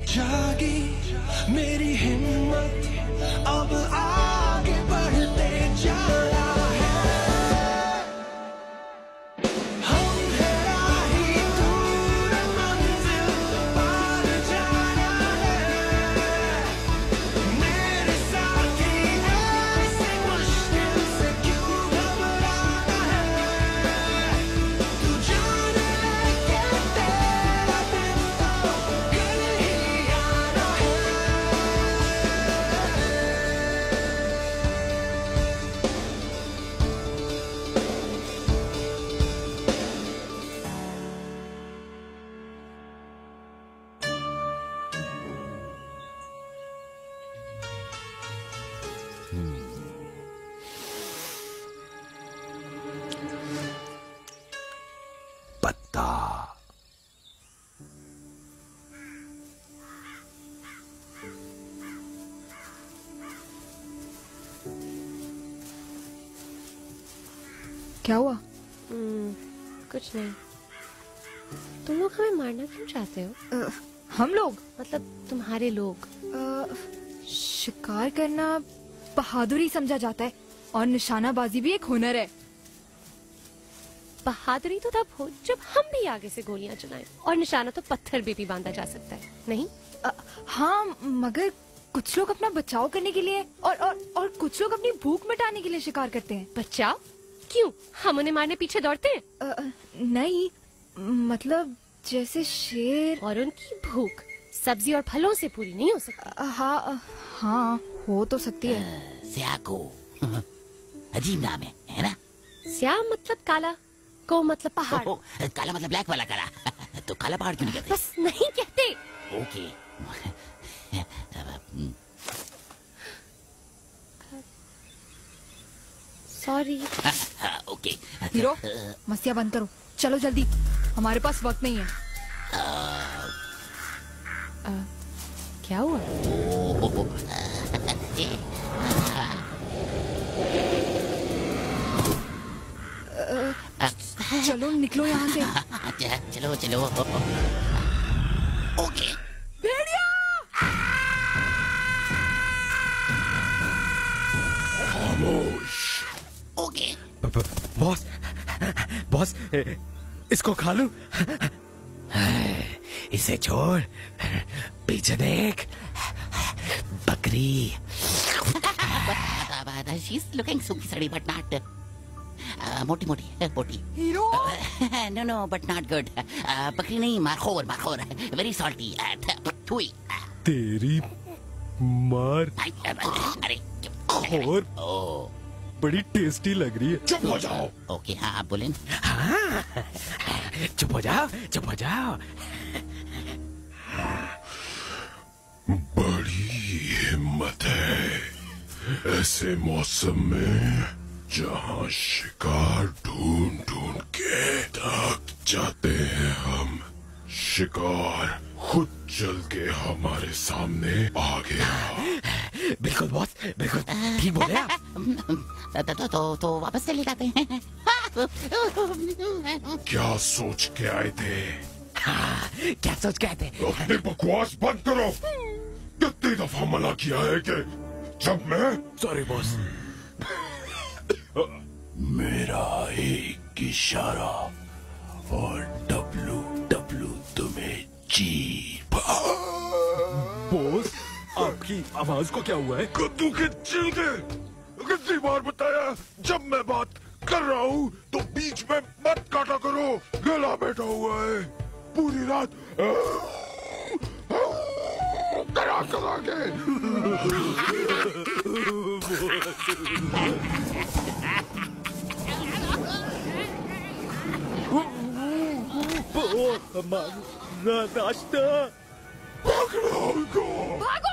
जागी मेरी हिम्मत अब आगे बढ़ते जाना है। हम है राही दूर मंजिल पार जाना है। मेरे साथी ऐसे मुश्किल से क्यों घबराना है। तू जान ले के तेरा दिन तो कल ही आना है। पत्ता। क्या हुआ? कुछ नहीं। तुम लोग हमें मारना क्यों चाहते हो? हम लोग मतलब तुम्हारे लोग। शिकार करना बहादुरी समझा जाता है और निशानाबाजी भी एक हुनर है। बहादुरी तो तब हो जब हम भी आगे से गोलियां चलाएं, और निशाना तो पत्थर भी बांधा जा सकता है, नहीं? हाँ, मगर कुछ लोग अपना बचाव करने के लिए और कुछ लोग अपनी भूख मिटाने के लिए शिकार करते हैं। बचाव? क्यों? हम उन्हें मारने पीछे दौड़ते हैं? नहीं, मतलब जैसे शेर। और उनकी भूख सब्जी और फलों से पूरी नहीं हो सकती। हाँ, हो तो सकती है। स्याको अजीब नाम है ना? श्याम मतलब काला, को मतलब पहाड़। काला मतलब ब्लैक वाला काला। तो काला पहाड़ क्यों नहीं कहते? बस नहीं कहते। ओके। सॉरी। ओके। हीरो, मस्तियाँ बंद करो, चलो जल्दी, हमारे पास वक्त नहीं है। क्या हुआ? चलो निकलो यहाँ से। चलो चलो। ओके। भेड़िया! खामोश। ओके। बॉस, बॉस, इसको खा लूं? इसे छोड़, पीछे देख, बकरी। She's looking सूखी सड़ी but not मोटी मोटी। Hero! No no but not good. बकरी नहीं, मारखोर very salty. थुई। तेरी मार अरे खोर बड़ी टेस्टी लग रही है। चुप हो जाओ। ओके हाँ आप बोलें। हाँ, चुप हो जाओ। बड़ी हिम्मत है ऐसे मौसम में जहाँ शिकार ढूंढ के थक जाते हैं हम। शिकार खुद चल के हमारे सामने आ गया। बिल्कुल बॉस, बिल्कुल ठीक बोले आप। तो वापस चले जाते हैं। क्या सोच के आए थे? हाँ, क्या सोच के आए थे? अपनी बकवास बंद करो। कितनी दफा मना किया है कि जब मैं सॉरी बॉस। मेरा एक इशारा और डब्लू तुम्हें जीप। बॉस, आपकी आवाज को क्या हुआ है? कद्दू के छिलके। कितनी बार बताया, जब मैं बात कर रहा हूँ तो बीच में मत काटा करो। गला बैठा हुआ है पूरी रात करा के। हमारा नाश्ता। पकड़ो उनको। भागो!